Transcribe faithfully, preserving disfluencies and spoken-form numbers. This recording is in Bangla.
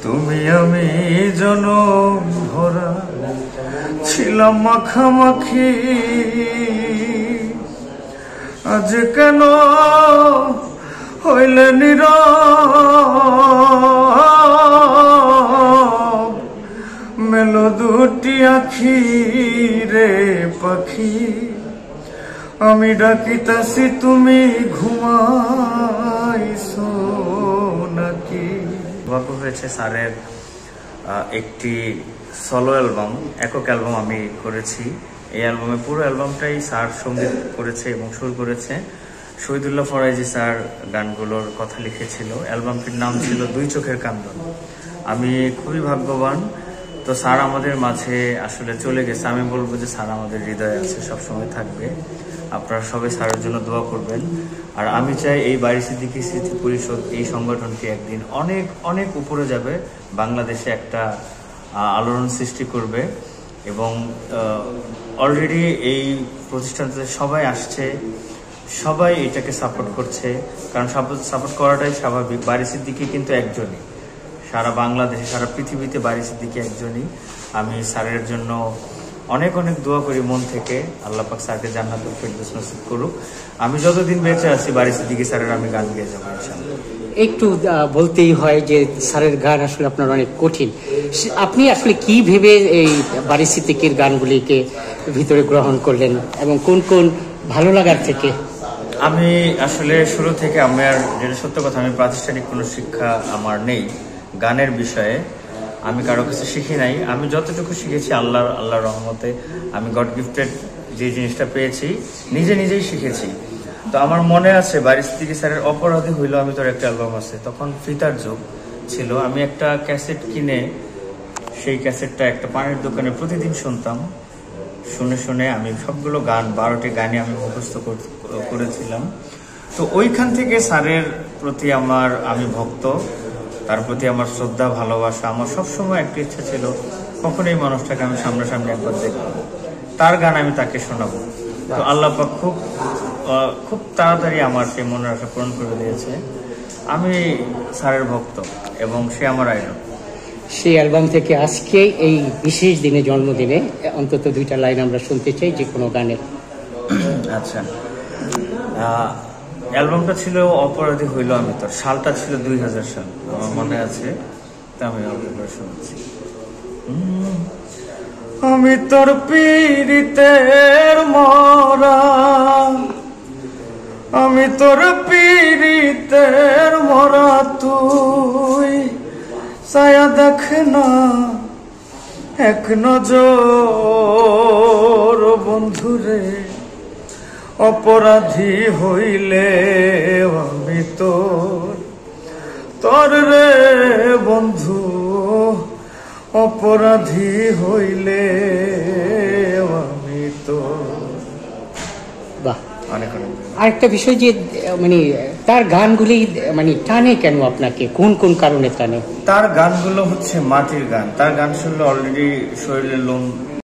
তুমি আমি জনম ভরা ছিলাম মাখামাখি, আজ কেন হইলে নীরব, মেলো দুটি আখি রে পাখি, আমি ডাকিতাছি তুমি ঘুমাইছো নাকি। গল্প হয়েছে স্যারের একটি সলো অ্যালবাম, একক অ্যালবাম আমি করেছি। এই অ্যালবামে পুরো অ্যালবামটাই স্যার সঙ্গীত করেছে এবং সুর করেছে। শহীদুল্লাহ ফরাইজি স্যার গানগুলোর কথা লিখেছিল। অ্যালবামটির নাম ছিল দুই চোখের কান্দন। আমি খুবই ভাগ্যবান। তো স্যার আমাদের মাঝে আসলে চলে গেছে। আমি বলবো যে স্যার আমাদের হৃদয়ে আছে, সবসময় থাকবে। আপনারা সবাই স্যারের জন্য দোয়া করবেন। আর আমি চাই এই বাড়ি সিদ্দিকী স্মৃতি পরিষদ, এই সংগঠনটি একদিন অনেক অনেক উপরে যাবে, বাংলাদেশে একটা আলোড়ন সৃষ্টি করবে। এবং অলরেডি এই প্রতিষ্ঠানটাতে সবাই আসছে, সবাই এটাকে সাপোর্ট করছে, কারণ সাপোর্ট করাটাই স্বাভাবিক। বাড়ি সিদ্দিকী কিন্তু একজনই, সারা বাংলাদেশে সারা পৃথিবীতে বাড়ি সিদ্দিকী একজনই। আমি স্যারের জন্য অনেক অনেক দোয়া করি মন থেকে, আল্লাহ পাক স্যারকে জান্নাতুল ফেরদৌস নসিব করুক। আমি যতদিন বেঁচে আছি বাড়ি সিদ্দিকী স্যারের আমি গান গেয়ে যাবো ইনশাআল্লাহ। একটু বলতেই হয় যে স্যারের গান আসলে আপনার অনেক কঠিন। আপনি আসলে কি ভেবে এই বাড়ি সিদ্দিকীর গানগুলিকে ভিতরে গ্রহণ করলেন এবং কোন কোন ভালো লাগার থেকে? আমি আসলে শুরু থেকে, আমার যেটা সত্য কথা, আমি প্রাতিষ্ঠানিক কোনো শিক্ষা আমার নেই গানের বিষয়ে। আমি কারো কাছে শিখি নাই। আমি যতটুকু শিখেছি আল্লাহর আল্লাহর রহমতে, আমি গড গিফটেড যে জিনিসটা পেয়েছি নিজে নিজেই শিখেছি। তো আমার মনে আছে বাড়ি সিদ্দিকী স্যারের অপরাধী হইল আমি তোর একটা অ্যালবাম আছে, তখন ফিতার যুগ ছিল। আমি একটা ক্যাসেট কিনে সেই ক্যাসেটটা একটা পানের দোকানে প্রতিদিন শুনতাম। শুনে শুনে আমি সবগুলো গান, বারোটি গানই আমি মুখস্থ করেছিলাম। তো ওইখান থেকে স্যারের প্রতি আমার, আমি ভক্ত, তার প্রতি আমার শ্রদ্ধা ভালোবাসা। আমার সবসময় একটা ইচ্ছা ছিল কখন এই মানুষটাকে আমি সামনাসামনি একবার দেখব, তার গান আমি তাকে শোনাবো। তো আল্লাহ পাক খুব খুব তাড়াতাড়ি আমার সেই মনের আশা পূরণ করে দিয়েছে। আমি স্যারের ভক্ত এবং সে আমার আইডল। সেই অ্যালবাম থেকে আজকে এই বিশেষ দিনে, জন্মদিনে অন্তত দুইটা লাইন আমরা শুনতে চাই যে কোনো গানের। আচ্ছা, অ্যালবামটা ছিল অপরাধী হইল আমি তোর, সালটা ছিল দুই হাজার সাল আমার মনে আছে। তা আমি অল্প শুনছি। আমি তোর পীড়িতের মরা, আমি তোর পীড়িতের মরা, তুই ছায়া দেখ না এক নজর বন্ধুরে, অপরাধী হইলে আমি তোর তোর রে বন্ধু, অপরাধী হইলে আমি তোর। বাহ, অনেক অনেক। আরেকটা বিষয় যে মানে তার গানগুলি মানে টানে কেন আপনাকে, কোন কোন কারণে টানে? তার গানগুলো হচ্ছে মাটির গান। তার গান শুনলে অলরেডি শরীরের লোম